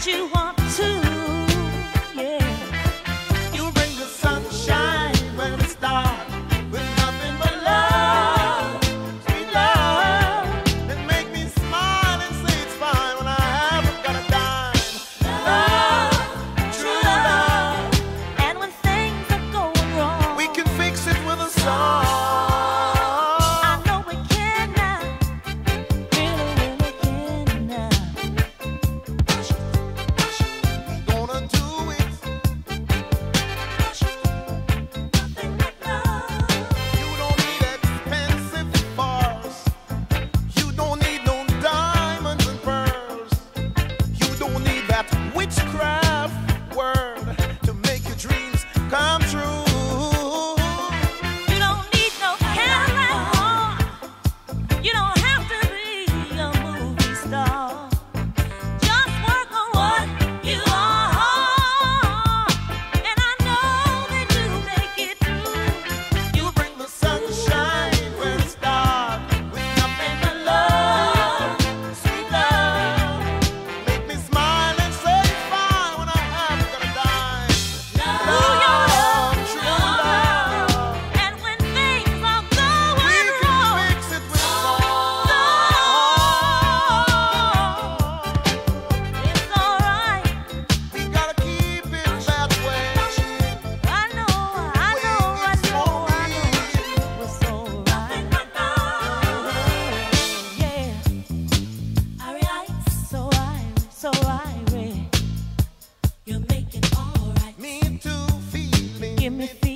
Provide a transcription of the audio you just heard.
you want to, yeah. You bring the sunshine when it's dark, with nothing but love, sweet love, that make me smile and say it's fine when I haven't got a dime. Love, true love. And when things are going wrong, We can fix it with a song. I know we can now, really, really can now. Gonna do it. Nothing but love. You don't need expensive cars. You don't need no diamonds and pearls. You don't need that witchcraft word to make your dreams come true. You don't need no Cadillac car. You don't have to be a movie star. Just work on what you are, and I know that you make it through. You bring the sunshine when it's dark, with nothing but love, sweet love. Make me smile and say it's fine when I haven't got a dime. Love, true love. and when things are We going can wrong, fix it with a song. it's alright. We gotta keep it that way. I know, it's alright. Yeah, alright, so alright. You're making alright. Me too, feeling. Give me